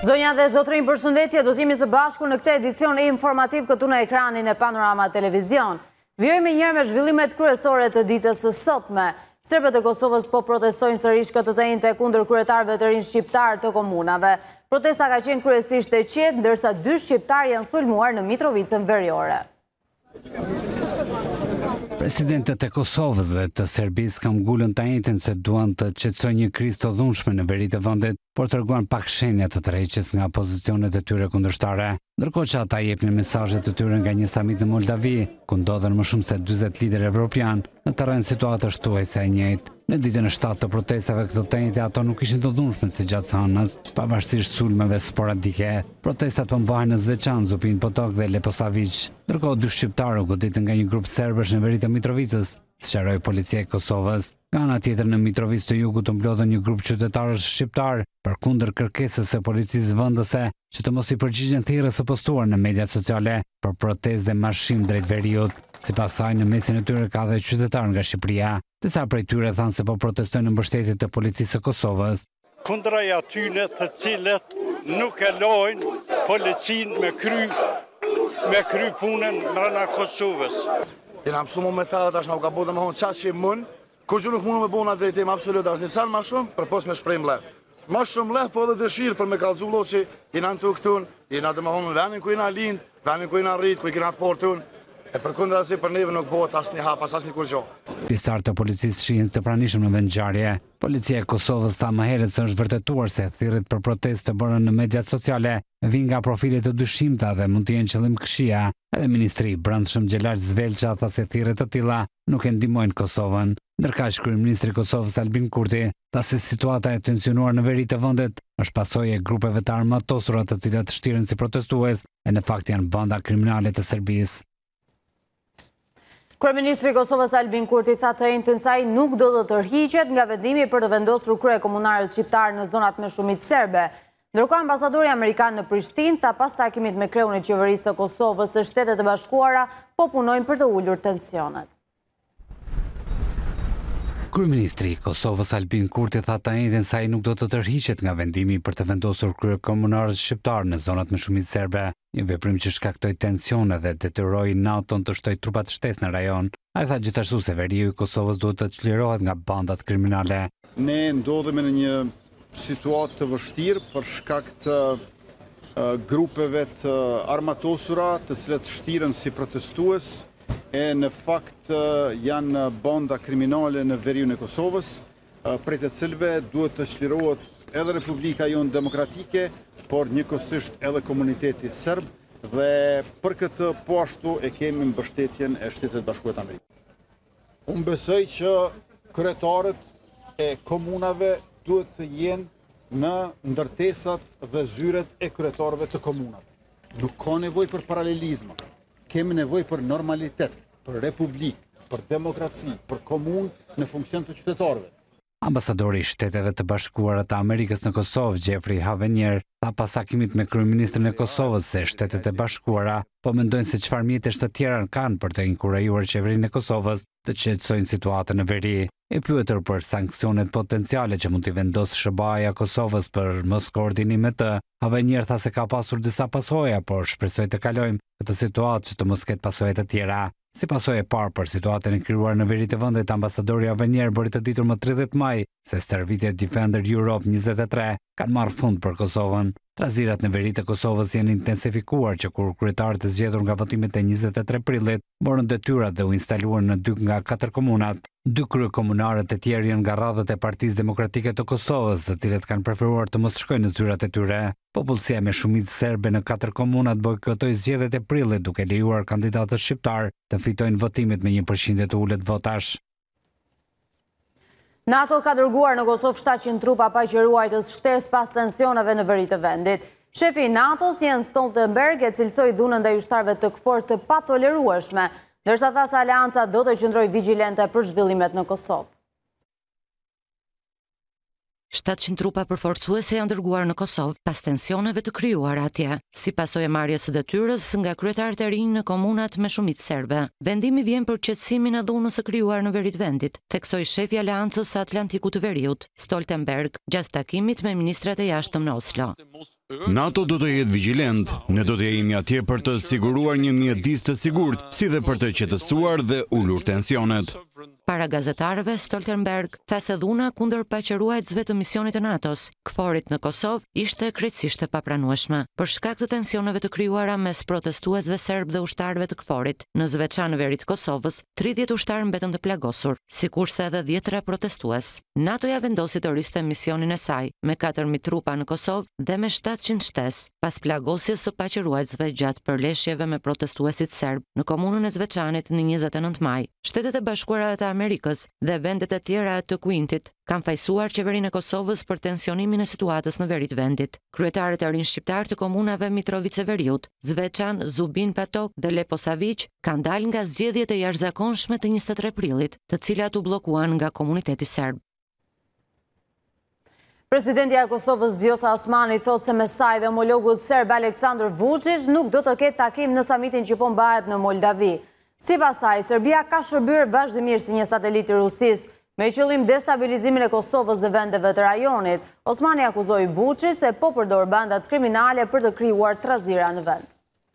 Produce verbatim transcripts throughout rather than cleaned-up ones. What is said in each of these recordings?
Zonja dhe zotërin, përshëndetje, do t'jemi së bashku në këtë edicion informativ këtu në ekranin e Panorama Televizion. Vjojmë njërë me zhvillimet kryesore të ditës së sotme. Serbët e Kosovës po protestojnë sërish këtë të njëjtë kundër kryetarëve të rinj shqiptar të komunave. Protesta ka qenë kryesisht e qetë, ndërsa dy shqiptar janë sulmuar në Mitrovicën Veriore. Presidentët e Kosovës dhe të Serbisë kam ngullën të njëjtën se duan të qetësojnë një krizë të dhunshme në veri të vendit, por treguan pak shenja të tërheqjes nga pozicionet e tyre kundërshtare, ndërkohë që ata jepnin mesazhe të tyre nga një samit në Moldavi, ku ndodhen më shumë se dyzet lider evropian në terren situatës tuajse e njëjtë. Në ditën e shtatë të protestave këtë të njëjtë ato nuk ishin të dhunshme si gjatë hënës, pavarësisht sulmeve sporadike. Protestat po mbahen në Zeçan, Zupin Potok dhe Leposavić, ndërkohë dy shqiptarë u goditën nga një grup serbësh në veri të Mitrovicës, sqaroi policia e Kosovës. Nga ana tjetër në Mitrovicë të Jugut u mblodhën një grup qytetarësh shqiptar përkundër kërkesës së policisë vendase që të mos i përgjigjen thirrjes së postuar në mediat sociale për protestë dhe marshim drejt veriut. Sipas saj, në mesin e tyre ka dhe qytetarë nga Shqipëria. Disa prej tyre thanë se po protestojnë në mbështetje të policisë së Kosovës. Kundra atyne të cilët nuk e lojnë policinë me kry me kry punën brenda Kosovës. Jena mësuar me ta tash na u ka bëu domethënë çfarë që mund, kur ju nuk mundum me bëna drejtim absolut asnjë sa më shumë, për pos me shpreh mbledh. Më shumë mbledh po edhe dëshirë për me kallëzu vllosi, jena këtu këtu, jena domethënë në vendin ku jena lind, vendin ku jena rrit, ku i kena portun. E përkundrazi për neve nuk bëhet asnjë hap, as asnjë kurrë. Pjesëtarë të policisë shihen të pranishëm në vendngjarje. Policia e Kosovës tha më herët se është vërtetuar se thirrjet për protestë të bërën në mediat sociale vijnë nga profile të dyshimta dhe mund të jenë qëllim këshia. Edhe Ministri i Brendshëm Xhelal Zvelqa tha se thirrjet të tilla nuk e ndihmojnë Kosovën. Ndërkaq kryeministri i Kosovës Albin Kurti tha se situata e tensionuar në veri të vendit është pasojë e grupeve të armatosura të cilat shtiren si protestues e në fakt janë banda kriminale të Serbisë. Kryeministri i Kosovës Albin Kurti tha të njëjtën saj nuk do të tërhiqet nga vendimi për të vendosur kryekomunarët shqiptar në zonat me shumicë serbe. Ndërkohë ambasadori amerikan në Prishtinë tha pas takimit me kreun e qeverisë të Kosovës se Shtetet e Bashkuara po punojnë për të ulur tensionet. Kryeministri i Kosovës Albin Kurti tha të njëjtën saj nuk do të tërhiqet nga vendimi për të vendosur kryekomunarët shqiptar në zonat me shumicë serbe, një veprim që shkaktoi tensione dhe detyroi NATO të shtoj trupat shtesë në rajon. Ai tha gjithashtu se veriu i Kosovës duhet të çlirohet nga bandat kriminale. Ne ndodhemi në një situatë të vështirë për shkak të uh, grupeve të armatosura, të cilët shtiren si protestues e në fakt uh, janë banda kriminale në veriun e Kosovës, uh, prej të cilëve duhet të çlirohet edhe Republika jonë demokratike, por njëkohësisht edhe komuniteti serb dhe për këtë po ashtu e kemi mbështetjen e Shtetit Bashkuar të Amerikës. Unë besoj që kryetarët e komunave duhet të jenë në ndërtesat dhe zyret e kryetarëve të komunave. Nuk ka nevojë për paralelizma. Kemi nevojë për normalitet, për republikë, për demokraci, për komunë në funksion të qytetarëve. Ambasadori i Shteteve të Bashkuara të Amerikës në Kosovë, Jeffrey Havenier, tha pas takimit me kryeministrin e Kosovës se Shtetet e Bashkuara po mendojnë se çfarë mjetesh të tjera kanë për të inkurajuar qeverinë e Kosovës të qetësojnë situatën në veri. E pyetur për sanksionet potenciale që mund t'i vendosë S B A-ja Kosovës për mos koordinim me të, Havenier tha se ka pasur disa pasoja, por shpresoj të kalojmë këtë situatë që të mos ketë pasoja të tjera. Si pasojë e parë për situatën e krijuar në veri të vendit, ambasadori Havenier bëri të ditur më tridhjetë maj se stërvitjet Defender Europe njëzet e tre kanë marrë fund për Kosovën. Trazirat në veri të Kosovës janë intensifikuar që kur kryetarët e zgjedhur nga votimet e njëzet e tre prillit morën detyrat dhe u instaluan në dy nga katër komunat. Dy kryekomunarët e tjerë janë nga radhët e Partisë Demokratike të Kosovës, të cilët kanë preferuar të mos shkojnë në zyrat e tyre. Popullsia me shumicë serbe në katër komunat bojkotoi zgjedhjet e prillit duke lejuar kandidatët shqiptar të fitojnë votimet me një përqindje të ulët votash. NATO ka dërguar në Kosovë shtatëqind trupa paqëruajtës shtesë pas tensioneve në veri të vendit. Shefi i NATO-s Jens Stoltenberg e cilësoi dhunën ndaj ushtarëve të K F O R të patolerueshme, ndërsa tha se aleanca do të qëndrojë vigjilente për zhvillimet në Kosovë. shtatëqind trupa përforcuese janë dërguar në Kosovë pas tensioneve të krijuara atje, si pasojë e marrjes së detyrës nga kryetarët e rinj në komunat me shumicë serbe. Vendimi vjen për qetësimin e dhunës së krijuar në veri të vendit, theksoi shefi i Aleancës së Atlantikut të Veriut, Stoltenberg, gjatë takimit me ministrat e jashtëm në Oslo. NATO do të jetë vigjilent, ne do të jemi atje për të siguruar një mjedis të sigurt, si dhe për të qetësuar dhe ulur tensionet. Para gazetarëve, Stoltenberg tha se dhuna kundër paqëruesve të misionit të NATO-s, KFOR-it në Kosovë, ishte krejtësisht e papranueshme, për shkak të tensioneve të krijuara mes protestuesve serb dhe ushtarëve të KFOR-it. Në Zveçan në veri të Kosovës, tridhjetë ushtarë mbetën të plagosur, sikurse edhe dhjetëra protestues. NATO-ja vendosi të riste misionin e saj me katër mijë trupa në Kosovë dhe me shtatëqind shtesë, pas plagosjes së paqëruesve gjatë përleshjeve me protestuesit serb në komunën e Zveçanit në njëzet e nëntë maj. Shtetet e Bashkuara të Amerikës dhe vendet e tjera të Kuintit kanë fajsuar qeverinë e Kosovës për tensionimin e situatës në veri të vendit. Kryetarët e rinj shqiptar të komunave Mitrovica e Veriut, Zveçan, Zubin Patok dhe Leposavić kanë dalë nga zgjedhjet e jashtëzakonshme të njëzet e tre prillit, të cilat u bllokuan nga komuniteti serb. Presidentja e Kosovës Vjosa Osmani thot se me saj dhe homologut serb Aleksandar Vučić nuk do të ketë takim në samitin që po mbahet në Moldavi. Sipas saj, Serbia ka shërbyer vazhdimisht si një satelit i Rusisë me qëllim destabilizimin e Kosovës dhe vendeve të rajonit. Osmani akuzoi Vučić se po përdor bandat kriminale për të krijuar trazira në vend.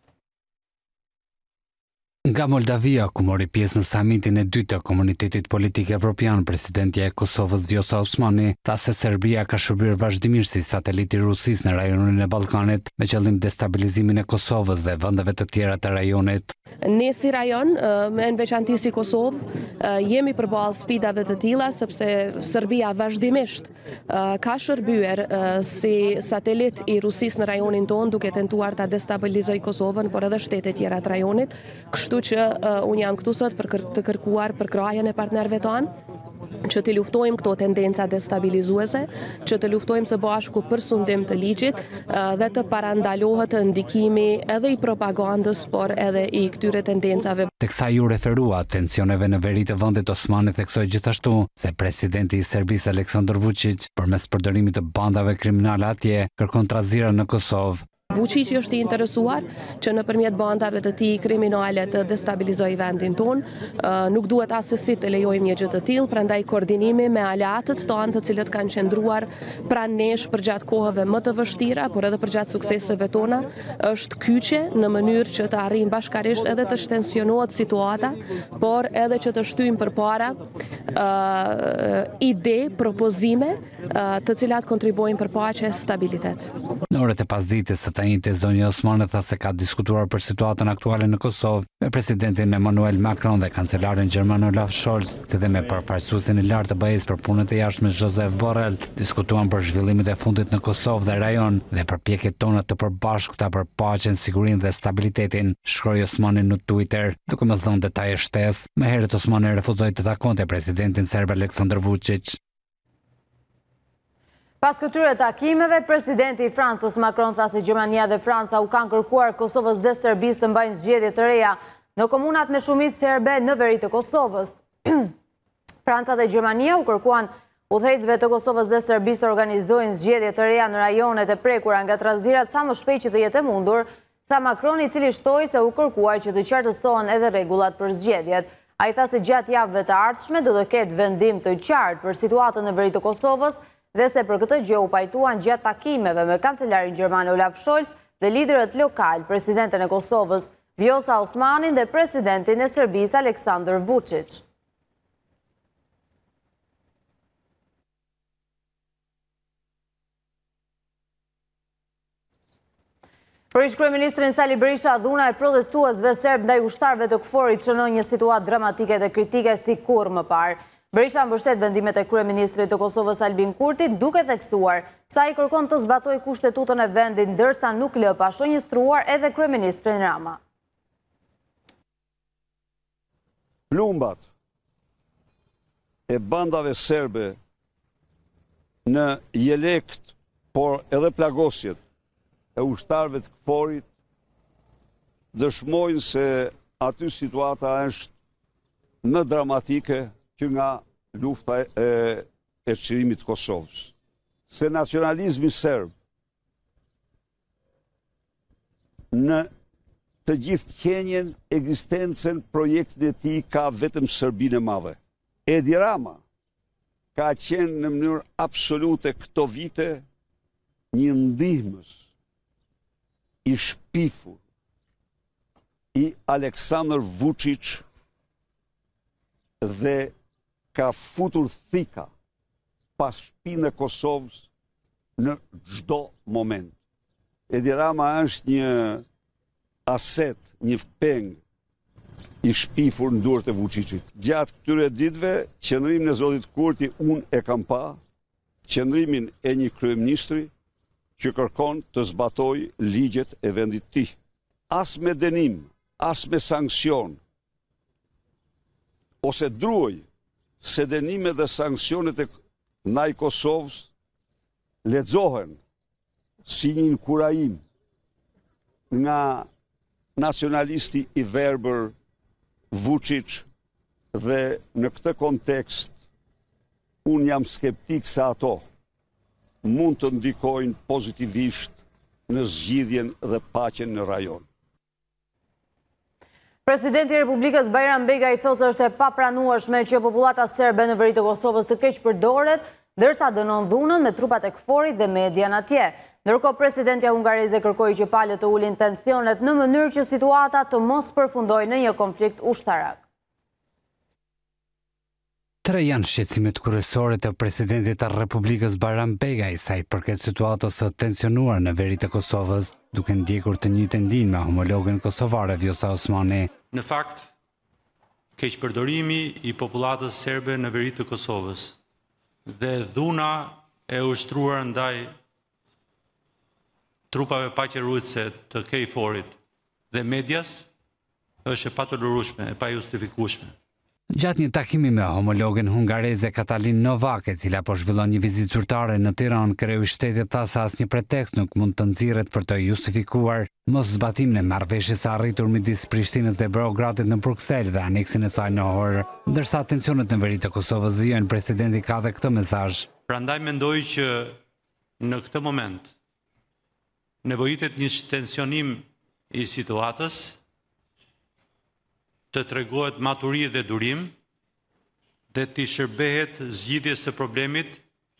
Nga Moldavia, ku mori pjesë në samitin e dytë të Komunitetit Politik Evropian, presidentja e Kosovës Vjosa Osmani tha se Serbia ka shërbyer vazhdimisht si satelit i Rusisë në rajonin e Ballkanit me qëllim destabilizimin e Kosovës dhe vendeve të tjera të rajonit. Ne si rajon, me në veçanti si Kosovë, jemi përballë sfidave të tilla sepse Serbia vazhdimisht ka shërbyer si satelit i Rusisë në rajonin tonë, duke tentuar ta destabilizojë Kosovën, por edhe shtetet tjera të rajonit. Kështu që uh, unë jam këtu sot për kër, të kërkuar për krahjen e partnerëve tanë, që të luftojmë këto tendenca destabilizuese, që të luftojmë së bashku për sundim të ligjit uh, dhe të parandalohet ndikimi edhe i propagandës, por edhe i këtyre tendencave. Teksa ju referua tensioneve në veri të vendit, Osmani theksoi gjithashtu se presidenti i Serbisë Aleksandar Vučić, përmes përdorimit të bandave kriminale atje, kërkon trazira në Kosovë. Vučić është i interesuar që nëpërmjet bandave të tij kriminale të destabilizojë vendin tonë. Nuk duhet asesi të lejojmë një gjë të tillë, prandaj koordinimi me aleatët tanë të cilët kanë qëndruar pranë nesh për gjatë kohëve më të vështira, por edhe për gjatë sukseseve tona, është kyçe në mënyrë që të arrijmë bashkarisht edhe të shtensionohet situata, por edhe që të shtyjmë përpara uh, ide, propozime uh, të cilat kontribuojnë për paqe e stabilitet. Në orët e pasdites së të njëjtë, zonja Osmani tha se ka diskutuar për situatën aktuale në Kosovë me presidentin Emmanuel Macron dhe kancelarin gjerman Olaf Scholz, si dhe me përfaqësuesin e lartë të B E-s për punët e jashtme Josep Borrell. Diskutuan për zhvillimet e fundit në Kosovë dhe rajon dhe përpjekjet tona të përbashkëta për paqen, sigurinë dhe stabilitetin, shkroi Osmani në Twitter, duke mos dhënë detaje shtesë. Më herët Osmani refuzoi të takonte presidentin serb Aleksandar Vučić. Pas këtyre takimeve, presidenti i Francës Macron tha se Gjermania dhe Franca u kanë kërkuar Kosovës dhe Serbisë të mbajnë zgjedhje të reja në komunat me shumicë serbe në veri të Kosovës. Franca dhe Gjermania u kërkuan udhëheqësve të Kosovës dhe Serbisë të organizojnë zgjedhje të reja në rajonet e prekura nga trazirat sa më shpejt që të jetë e mundur, tha Macron, i cili shtoi se u kërkuar që të qartësohen edhe rregullat për zgjedhjet. Ai tha se gjatë javëve të ardhshme do të ketë vendim të qartë për situatën në veri të Kosovës dhe se për këtë gjë u pajtuan gjatë takimeve me kancelarin gjerman Olaf Scholz dhe liderët lokal, presidenten e Kosovës Vjosa Osmanin dhe presidentin e Serbisë Aleksandar Vučić. Për ish-kryeministrin Sali Berisha, dhuna e protestuesve serb ndaj ushtarëve të KFOR-it çnon një situatë dramatike dhe kritike si kurrë më parë. Berisha mbështet vendimet e kryeministrit të Kosovës Albin Kurtit, duke theksuar se ai kërkon të zbatojë kushtetutën e vendit, ndërsa nuk lë pa shonjëstruar edhe kryeministrin Rama. Plumbat e bandave serbe në Jelekt, por edhe plagosjet e ushtarëve të KFOR-it dëshmojnë se aty situata është më dramatike që nga lufta e, e çlirimit të Kosovës. se nacionalizmi serb në të gjithë qenjen, ekzistencën, projektin e tij ka vetëm Serbinë e Madhe. Edi Rama ka qenë në mënyrë absolute këto vite një ndihmës i shpifur i Aleksandr Vučić dhe ka futur thika pas shpinë e Kosovës në çdo moment. Edi Rama është një aset, një peng i shpifur në duart e Vučićit. Gjatë këtyre ditëve, qëndrimin e zotit Kurti unë e kam pa, qëndrimin e një kryeministri që kërkon të zbatoj ligjet e vendit tij. As me dënim, as me sankcion, ose druaj se dënimet dhe sankcionet e ndaj Kosovës lexohen si një inkurajim nga nacionalisti i verbër Vučić, dhe në këtë kontekst unë jam skeptik se ato mund të ndikojnë pozitivisht në zgjidhjen dhe paqen në rajon. Presidenti i Republikës Bajram Begaj thotë se është e papranueshme që popullata serbe në veri të Kosovës të keq përdoret, ndërsa dënon dhunën me trupat e KFOR-it dhe median atje. Ndërkohë presidentja hungareze kërkoi që palët të ulin tensionet në mënyrë që situata të mos përfundojë në një konflikt ushtarak. Tre janë shqetësimet kryesore të presidentit të Republikës Bajram Begaj sa i përket situatës së tensionuar në veri të Kosovës, duke ndjekur të njëjtën ndjenjë me homologen kosovare Vjosa Osmani. Në fakt, keqpërdorimi i popullatës serbe në veri të Kosovës dhe dhuna e ushtruar ndaj trupave paqëruese të KFOR-it dhe medias është e patolerueshme, e pajustifikueshme. Gjatë një takimi me homologen hungareze Katalin Novak, e cila po zhvillon një vizitë zyrtare në Tiranë, kreu i shtetit tha se asnjë pretekst nuk mund të nxirret për të justifikuar mos zbatimin e marrëveshjes së arritur midis Prishtinës dhe Beogradit në Bruksel dhe aneksin e saj në Ohër. Ndërsa tensionet në veri të Kosovës vijojnë, presidenti ka dhe këtë mesazh. Prandaj mendoj që në këtë moment nevojitet një tensionim i situatës, të tregohet maturi dhe durim, dhe të shërbehet zgjidhjes së problemit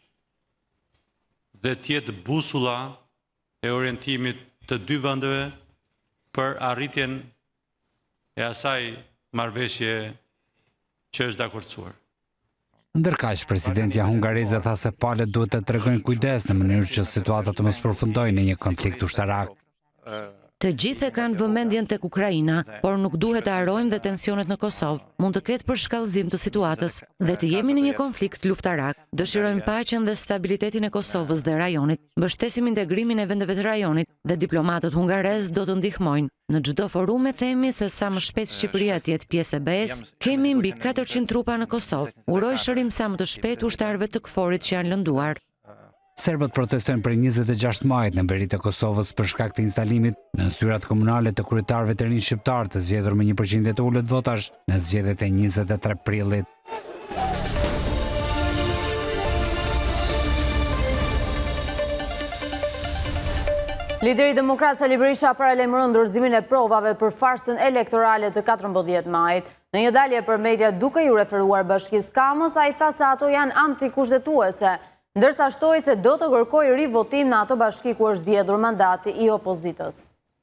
dhe tjetë busula e orientimit të dy vendeve për arritjen e asaj marrëveshje që është dakordsuar. Ndërkaq, presidentja hungareze tha se palët duhet të tregojnë kujdes në mënyrë që situata të mos përfundojë në një konflikt ushtarak. Të gjithë e kanë vëmendjen tek Ukraina, por nuk duhet të harrojmë dhe tensionet në Kosovë mund të ketë përshkallëzim të situatës dhe të jemi në një konflikt luftarak. Dëshirojmë paqen dhe stabilitetin e Kosovës dhe rajonit, mbështesim integrimin e vendeve të rajonit dhe diplomatët hungarez do të ndihmojnë. Në çdo forum e themi se sa më shpejt Shqipëria të jetë pjesë e B E S, kemi mbi katërqind trupa në Kosovë. Uroj shërim sa më të shpejt ushtarëve të KFOR-it që janë lënduar. Serbët protestojnë për njëzet e gjashtë majit në veri të Kosovës për shkak të instalimit në zyrat komunale të kryetarëve të rinj shqiptar të zgjedhur me një përqindje të ulët votash në zgjedhjet e njëzet e tre prillit. Lideri demokrat Sali Berisha paralajmëron dorëzimin e provave për farsën elektorale të katërmbëdhjetë majit. Në një dalje për media duke ju referuar Bashkisë Kamës, ai tha se ato janë antikushtetuese, ndërsa shtoi se do të kërkojë rivotim në ato bashki ku është vjedhur mandati i opozitës.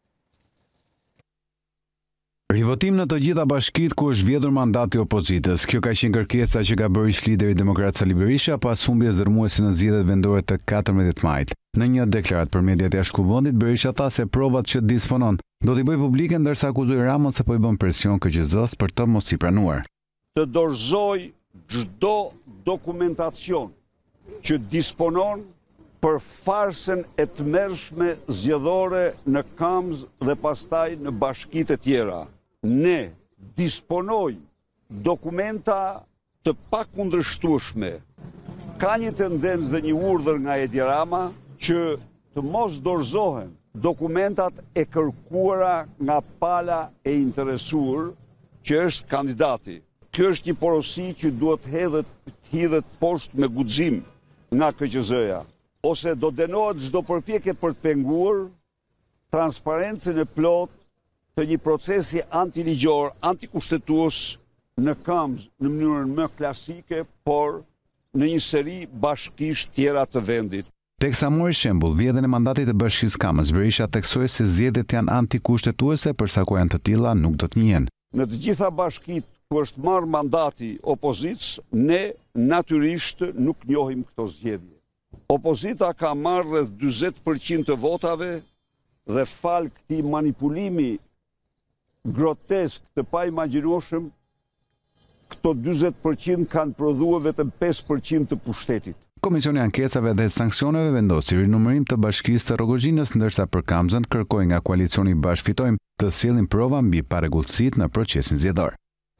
Rivotim në të gjitha bashkitë ku është vjedhur mandati i opozitës. Kjo ka qenë kërkesa që ka bërë ish lideri demokrat Sali Berisha pas humbjes dërmuese në zgjedhjet vendore të katërmbëdhjetë majit. Në një deklaratë për mediat e jashtkuvendit, Berisha tha se provat që disponon do t'i bëjë publike, ndërsa akuzoi Ramën se po i bën presion K Q Z-s për të mos i pranuar. Të dorëzoj çdo dokumentacion që disponon për farsën e tmerrshme zgjedhore në Kamz dhe pastaj në bashkitë e tjera. Ne disponojmë dokumenta të pakundërshtueshme. Ka një tendencë dhe një urdhër nga Edi Rama që të mos dorëzohen dokumentat e kërkuara nga pala e interesuar që është kandidati. Kjo është një porosi që duhet hedhet hidhet poshtë me guxim nga K Q Z-ja. ose do dënohet çdo përpjekje për të penguar transparencën e plot të një procesi antiligjor, antikushtetues në këmbë në mënyrën më klasike, por në një seri bashkish tjera të vendit. Teksa mori shembull vjedhjen e mandatit të Bashkisë Kamës, Berisha theksoi se zgjedhjet janë antikushtetuese, përsa ku janë të tilla nuk do të njihen. Në të gjitha bashkitë ku është marrë mandati opozitës, ne natyrisht nuk njohim këto zgjedhje. Opozita ka marrë rreth dyzet përqind të votave dhe fal këtij manipulimi grotesk të paimagjinueshëm, këto dyzet përqind kanë prodhuar vetëm pesë përqind të pushtetit. Komisioni i ankesave dhe sanksioneve vendosi rinumërim të Bashkisë të Rogozhinës, ndërsa për Kamzën kërkoi nga koalicioni Bashkë Fitojmë të sjellin prova mbi parregullsitë në procesin zgjedhor.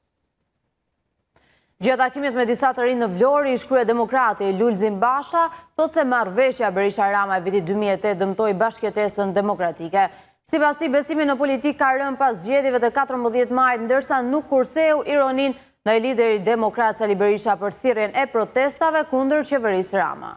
Gjatë takimit me disa të rinë në Vlorë, ish kryedemokrati Lulzim Basha thotë se marrëveshja Berisha-Rama e vitit dy mijë e tetë dëmtoi bashkëjetesën demokratike. Sipas tij, besimi në politikë ka rënë pas zgjedhjeve të katërmbëdhjetë majit, ndërsa nuk kurseu ironin ndaj lideri demokrat Sali Berisha për thirrjen e protestave kundër qeverisë Rama.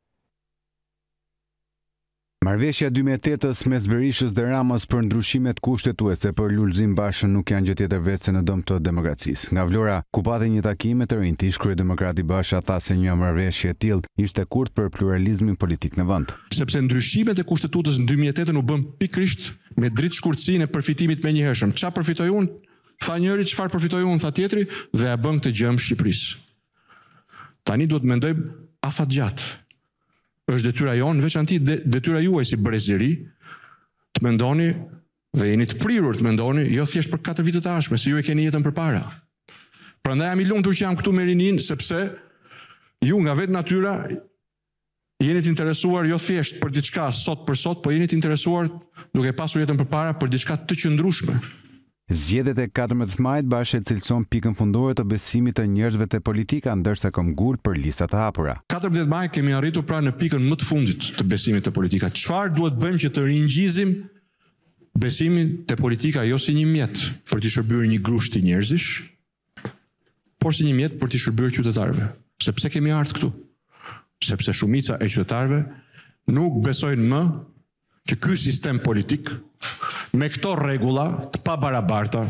Marrëveshja dy mijë e tetës mes Berishës dhe Ramës për ndryshimet kushtetuese për Lulzim Bashën nuk janë gjë tjetër veç se në dëm të demokracisë. Nga Vlora, ku pati një takim me të rinjt, ish kryedemokrati Basha tha se një marrëveshje e tillë ishte kurth për pluralizmin politik në vend. Sepse ndryshimet e kushtetutës në dy mijë e tetë u bën pikërisht me dritë shkurtësinë e përfitimit menjëhershëm. Çfarë përfitoi unë? Tha njëri, çfarë përfitoi unë, tha tjetri, dhe e bën këtë gjë në Shqipërisë. Tani duhet mendojmë afatgjatë. Është detyra jonë, veçanti detyra juaj si brezëri, të mendoni dhe jeni të prirur të mendoni, jo thjesht për katër vite të ardhshme, se ju e keni jetën përpara. Prandaj jam i lumtur që jam këtu me rinin, sepse ju nga vetë natyra jeni të interesuar jo thjesht për diçka sot për sot, po jeni të interesuar duke pasur jetën përpara për diçka të qëndrueshme. Zgjedhjet e katërmbëdhjetë majit Basha e cilëson pikën fundore të besimit të njerëzve te politika, ndërsa ka ngul për listat e hapura. katërmbëdhjetë maj kemi arritur pra në pikën më të fundit të besimit te politika. Çfarë duhet bëjmë që të ringjizim besimin te politika jo si një mjet për të shërbyer një grushti njerëzish, por si një mjet për të shërbyer qytetarëve. Sepse kemi ardhur këtu. Sepse shumica e qytetarëve nuk besojnë më që ky sistem politik me këto rregulla të pabarabarta,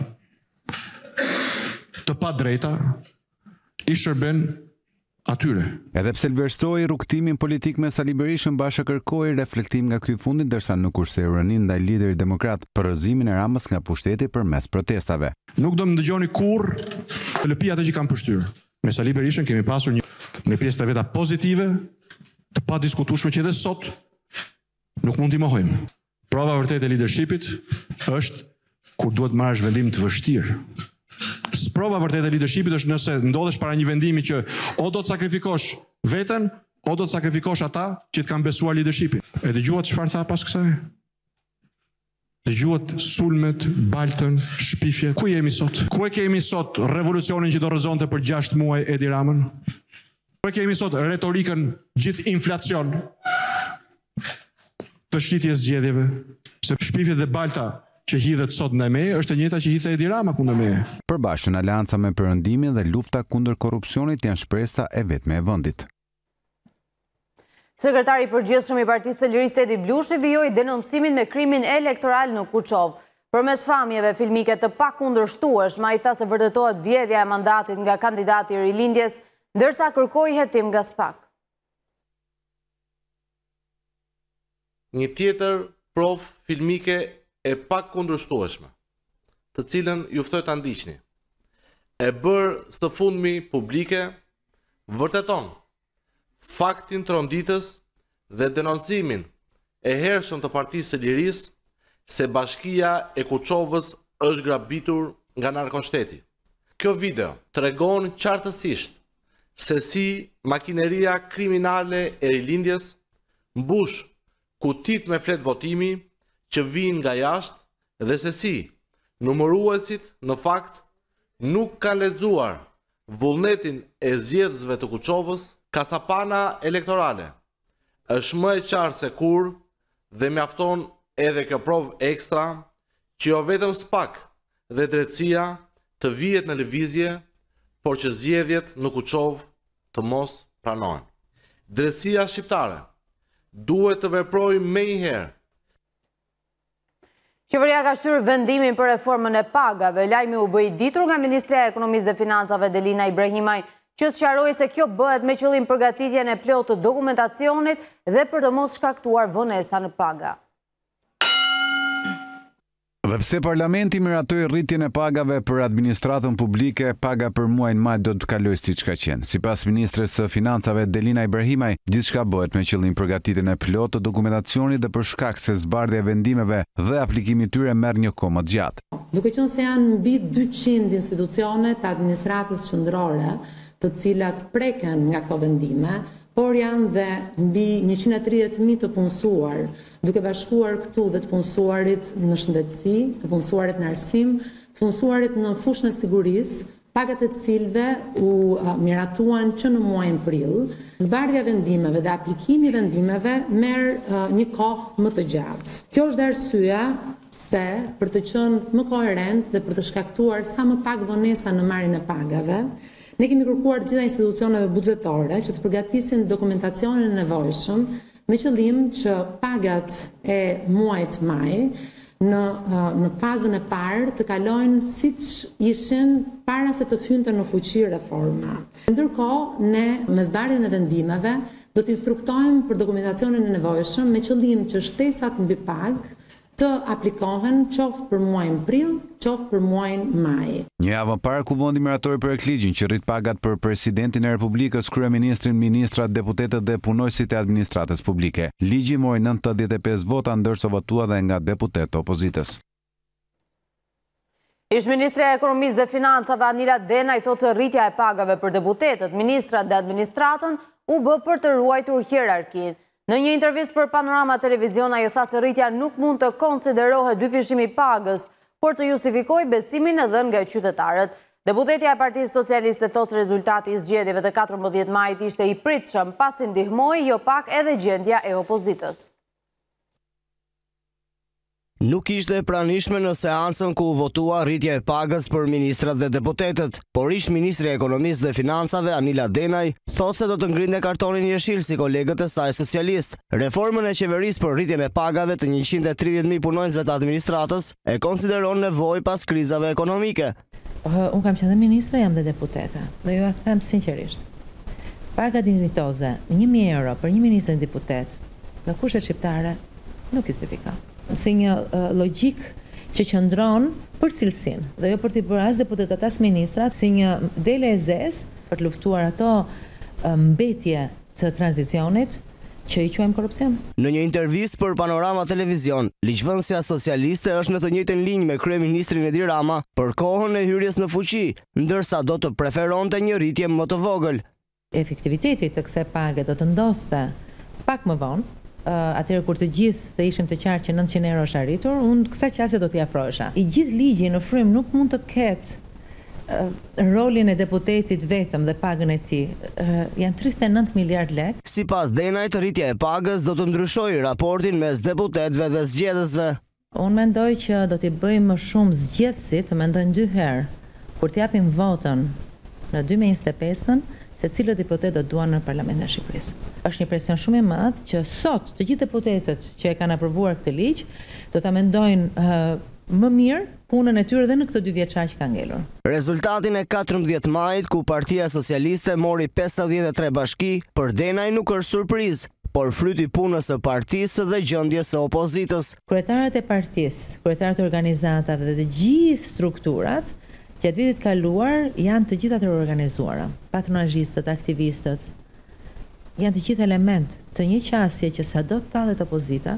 të padrejta, i shërben atyre. Edhe pse vlerësoi rrugtimin politik me Sali Berishën, Basha kërkoi reflektim nga ky fundi, ndërsa nuk kurseu rënin ndaj liderit demokrat për rrëzimin e Ramës nga pushteti përmes protestave. Nuk do më dëgjoni kurrë të lëpi atë që kam përshtyr. Me Sali Berishën kemi pasur një me pjesë të veta pozitive, të padiskutueshme që edhe sot nuk mund t'i mohojmë. Prova vërtet e leadershipit është kur duhet marrësh vendim të vështirë. Prova vërtet e leadershipit është nëse ndodhesh para një vendimi që o do të sakrifikosh veten, o do të sakrifikosh ata që të kanë besuar leadershipin. E dëgjuat çfarë tha pas kësaj? Dëgjuat sulmet, baltën, shpifjet. Ku jemi sot? Ku e kemi sot revolucionin që do rrëzonte për gjashtë muaj Edi Ramën? Ku e kemi sot retorikën gjithë inflacion të shitjes zgjedhjeve, se shpifjet dhe balta që hidhet sot ndaj meje është e njëjta që hidhte Edi Rama kundër meje. Për Bashën, aleanca me Perëndimin dhe lufta kundër korrupsionit janë shpresa e vetme e vendit. Sekretari i përgjithshëm i Partisë së Lirisë Edi Blushi vijoi denoncimin me krimin elektoral në Kuçov. Përmes famjeve filmike të pakundërshtueshme, ai tha se vërtetohet vjedhja e mandatit nga kandidati i Rilindjes, ndërsa kërkoi hetim nga SPAK. Një tjetër prof filmike e pak kundërshtueshme, të cilën ju ftoj ta ndiqni, e bërë së fundmi publike, vërteton faktin tronditës dhe denoncimin e hershëm të Partisë së Lirisë se bashkia e Kuçovës është grabitur nga narkoshteti. Kjo video tregon qartësisht se si makineria kriminale e Rilindjes mbush kutit me flet votimi që vinë nga jashtë dhe se si numëruesit në fakt nuk kanë lexuar vullnetin e zgjedhësve të Kuçovës. Kasapana elektorale është më e qartë se kur dhe mjafton edhe kjo provë ekstra që jo vetëm SPAK dhe drejtësia të vihet në lëvizje, por që zgjedhjet në Kuçovë të mos pranohen. Drejtësia shqiptare duhet të veprojmë më i herë. Qeveria ka shtyrë vendimin për reformën e pagave. Lajmi u bë i ditur nga Ministria e Ekonomisë dhe Financave Delina Ibrahimaj, që sqaroi se kjo bëhet me qëllim përgatitjen e plotë të dokumentacionit dhe për të mos shkaktuar vonesa në paga. Dhe pse parlamenti miratoi rritjen e pagave për administratën publike, paga për muajin maj do të kalojë siç ka qenë. Sipas ministres së Financave Delina Ibrahimaj, gjithçka bëhet me qëllim përgatitjen e plotë të dokumentacionit dhe për shkak se zbardhja e vendimeve dhe aplikimi i tyre merr një kohë më të gjatë. Duke qenë se janë mbi dyqind institucione të administratës qendrore, të cilat preken nga këto vendime, por janë dhe mbi njëqind e tridhjetë mijë të punësuar, duke bashkuar këtu dhe të punësuarit në shëndetësi, të punësuarit në arsim, të punësuarit në fushën e sigurisë, pagat e cilëve u uh, miratuan që në muajin prill. Zbardhja vendimeve dhe aplikimi i vendimeve merr uh, një kohë më të gjatë. Kjo është arsyeja se për të qenë më koherent dhe për të shkaktuar sa më pak vonesa në marrjen e pagave, ne kemi kërkuar gjitha institucioneve buxhetore që të përgatisin dokumentacionin e nevojshëm me qëllim që pagat e muajit maj në, në fazën e parë të kalojnë siç ishin para se të hynte në fuqi reforma. Ndërkohë, ne me zbardhjen e vendimeve do të instruktojmë për dokumentacionin e nevojshëm me qëllim që shtesat mbi pagë të aplikohen qoftë për muajin prill, qoftë për muajin maj. Një javë më parë kuvendi miratori për ligjin që rrit pagat për presidentin e Republikës, kryeministrin, ministrat, deputetët dhe punojësit e administratës publike. Ligji mori nëntëdhjetë e pesë vota ndërsa votua dhe nga deputetë të opozitës. Ish-ministri e Ekonomisë dhe Financave Anila Denaj thotë se rritja e pagave për deputetët, ministrat dhe administratën u bë për të ruajtur hierarkinë. Në një intervistë për Panorama Televizion, ajo tha se rritja nuk mund të konsiderohet dyfishimi i pagës, por të justifikojë besimin e dhënë nga qytetarët. Deputetja e Partisë Socialiste thotë rezultati i zgjedhjeve të katërmbëdhjetë majit ishte i pritshëm, pasi ndihmoi jo pak edhe gjendja e opozitës. Nuk ishte e pranishme në seancën ku u votua rritja e pagës për ministrat dhe deputetët, por ish ministri e Ekonomisë dhe Financave Anila Denaj thotë se do të ngrinte kartonin jeshil si kolegët e saj socialist. Reformën e qeverisë për rritjen e pagave të njëqind e tridhjetë mijë punonjësve të administratës e konsideron nevojë pas krizave ekonomike. Unë kam qenë dhe ministre, jam dhe deputete, dhe ju a them sinqerisht. Paga dinjitoze, një mijë euro për një ministër deputet, në kushte shqiptare, nuk justifikon. Si një uh, logjik që qëndron për cilësinë dhe jo për t'i bërë as deputetët as ministrat, si një dele e zezë për të luftuar ato uh, mbetje të tranzicionit që i quajmë korrupsion. Në një intervistë për Panorama Televizion, ligjvënësja socialiste është në të njëjtën linjë me kryeministrin Edi Rama për kohën e hyrjes në fuqi, ndërsa do të preferonte një rritje më të vogël. Efektiviteti të kësaj page do të ndodhte pak më vonë. Uh, atëherë kur të gjithë të ishim të qartë që nëntëqind euro është arritur, unë kësaj qasje do t'i afrohesha. I gjithë ligji në frym nuk mund të ketë uh, rolin e deputetit vetëm dhe pagën e tij. Uh, janë tridhjetë e nëntë miliard lekë. Sipas Denajt, rritja e pagës do të ndryshojë raportin mes deputetëve dhe zgjedhësve. Unë mendoj që do t'i bëjmë më shumë zgjedhësit të mendojnë dy herë kur t'japim votën në dy mijë e njëzet e pesën se cilët deputet do duan në Parlamentin e Shqipërisë. Është një presion shumë i madh që sot të gjithë deputetët që e kanë aprovuar këtë ligj do ta mendojnë uh, më mirë punën e tyre dhe në këtë dy vjeçar që ka ngelur. Rezultatin e katërmbëdhjetë majit ku Partia Socialiste mori pesëdhjetë e tre bashki, për Denaj nuk është surprizë, por fryti i punës së partisë dhe gjendjes së opozitës. Kryetarët e partisë, kryetarët e organizatave dhe të gjithë strukturat gjatë vitit kaluar janë të gjitha të organizuara, patronazhistët, aktivistët, janë të gjithë element të një qasje që sa do të tallet opozita,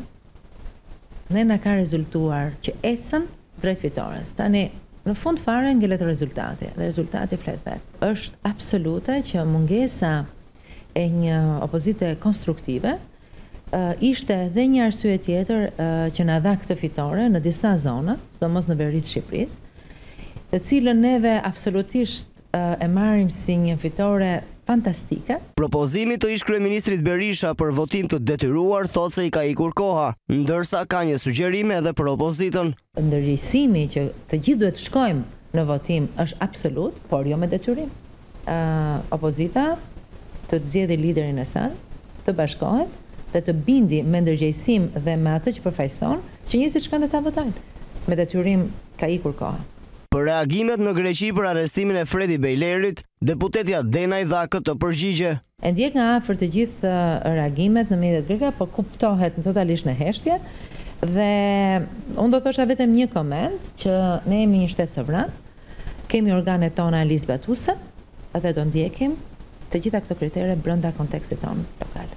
ne na ka rezultuar që ecën drejt fitores. Tani, në fund fare ngelet rezultati, dhe rezultati flet vet. Është absolute që mungesa e një opozite konstruktive uh, ishte edhe një arsye tjetër uh, që na dha këtë fitore në disa zona, sidomos në veri të Shqipërisë, të cilën neve absolutisht uh, e marrim si një fitore fantastike. Propozimi të ish kryeministrit Berisha për votim të detyruar thotë se i ka ikur koha, ndërsa ka një sugjerim edhe për opozitën. Ndërgjegjësimi që të gjithë duhet të shkojmë në votim është absolut, por jo me detyrim. Uh, opozita të të zgjedhë liderin e saj, të bashkohet dhe të bindi me ndërgjegjësim dhe me atë që përfaqëson, që njerëzit shkojnë ta votojnë. Me detyrim ka ikur koha. Për reagimet në Greqi për arrestimin e Fredi Bejlerit, deputetja Denaj dha këtë përgjigje. E ndjek nga afër të gjithë reagimet në mediat greka, por kuptohet në totalisht në heshtje. Dhe unë do thosha vetëm një koment që ne jemi një shtet sovran, kemi organet tona analizbatuese dhe do ndjekim të gjitha këto kritere brenda kontekstit tonë lokal.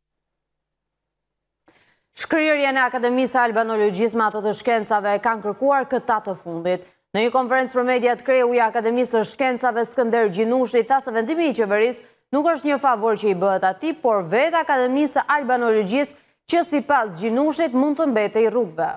Shkrirjen e Akademisë Albanologjisë me atë të shkencave kanë kërkuar këta të fundit. Në një konferencë për mediat, kreu i Akademisë së Shkencave Skënder Gjinushi tha se vendimi i qeverisë nuk është një favor që i bëhet atij, por vetë Akademisë Albanologjisë që sipas Gjinushit mund të mbetej rrugëve.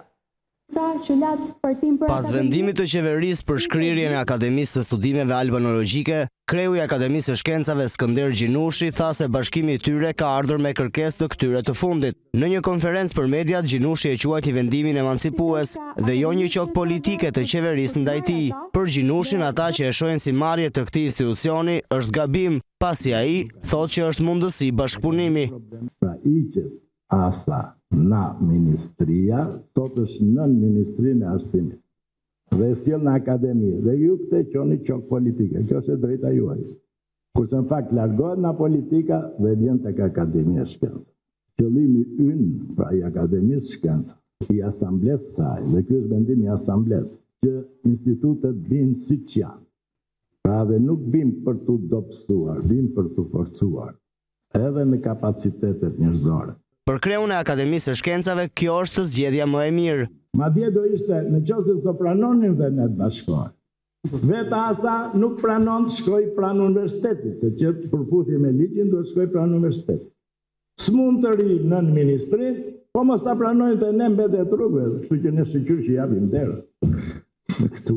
Pas vendimit të qeverisë për shkrirjen e Akademisë së Studimeve Albanologjike, kreu i Akademisë së Shkencave Skënder Gjinushi tha se bashkimi i tyre ka ardhur me kërkesë të këtyre të fundit. Në një konferencë për mediat, Gjinushi e quajti vendimin emancipues dhe jo një qok politike të qeverisë ndaj tij. Për Gjinushin, ata që e shohin si marrje të këtij institucioni është gabim, pasi ai thotë që është mundësi bashkëpunimi. Pra iqet asa na ministria, sot është nën Ministrinë e Arsimit. Dhe sjell në akademi, dhe ju këte qoni qok politike, kjo është e drejta juaj. Kurse në fakt largohet nga politika dhe vjen tek Akademia e Shkencave. Qëllimi ynë pra i Akademisë Shkencave, i asamblesë saj, dhe ky është vendimi i asamblesë, që institutet vinë siç janë. Pra dhe nuk vinë për tu dobësuar, vinë për tu forcuar, edhe në kapacitetet njerëzore. Për kreun e Akademisë së Shkencave, kjo është zgjedhja më e mirë. Madje do ishte, në qoftë se do pranonin dhe ne të bashkohen. Vetë asa nuk pranon të shkoj pranë universitetit, se që përputhje me ligjin duhet shkoj pranë universitetit. S'mund të ri nën ministrin, po mos ta pranojnë të ne mbetet rrugëve, kështu që ne sikur që japim derë. Në këtu.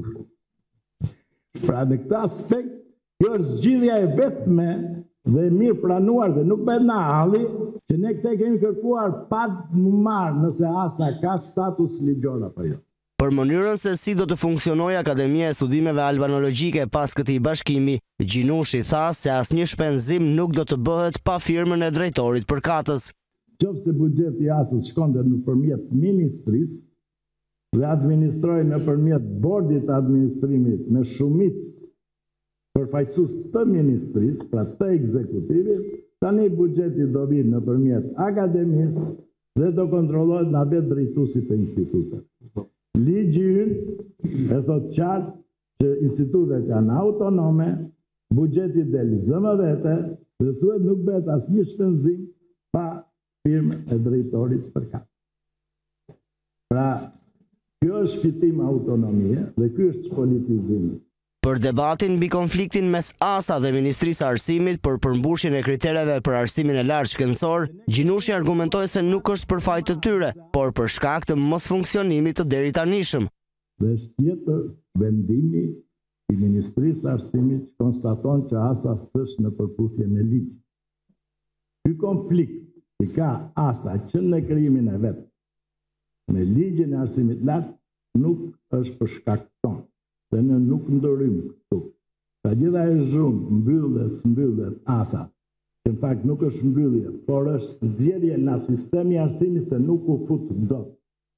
Pra në këtë aspekt, kjo është zgjidhja e vetme dhe mirë pranuar dhe nuk bëhet në halli që ne këte kemi kërkuar pa më marë nëse asa ka status ligjor apo jo. Për mënyrën se si do të funksionojë Akademia e Studimeve Albanologjike pas këtij bashkimi, Gjinushi tha se asnjë shpenzim nuk do të bëhet pa firmën e drejtorit përkatës. Qoftë se buxheti i asës shkonte nëpërmjet ministrisë dhe administroi nëpërmjet bordit të administrimit me shumicë përfaqësues të ministrisë, pra të ekzekutivit, tani buxheti do vinë nëpërmjet akademisë dhe do kontrollohet nga vetë drejtuesi të instituteve. Ligji ynë e thot qartë që institutet janë autonome, buxheti del zë më vete dhe thuhet nuk bëhet asnjë shpenzim pa firmën e drejtorit përkatës. Pra, kjo është fitim autonomie dhe ky është çpolitizimi. Për debatin mbi konfliktin mes asa dhe Ministrisë së Arsimit për përmbushjen e kritereve për arsimin e lartë shkencor, Gjinushi argumentoi se nuk është për fajt të tyre, por për shkak të mos funksionimit të deritanishëm. Dhe është tjetër vendimi i Ministrisë së Arsimit që konstaton që asa s'është në përputhje me ligj. Ky konflikt që ka asa që në krijimin e vet me ligjin e arsimit lartë nuk është për shkak tonë. Dhe ne nuk ndërrym këtu. Sa gjitha e zhrumë mbyllet, mbyllet asa, që në fakt nuk është mbyllje, por është zgjedhje nga sistemi i arsimit se nuk u fut dot.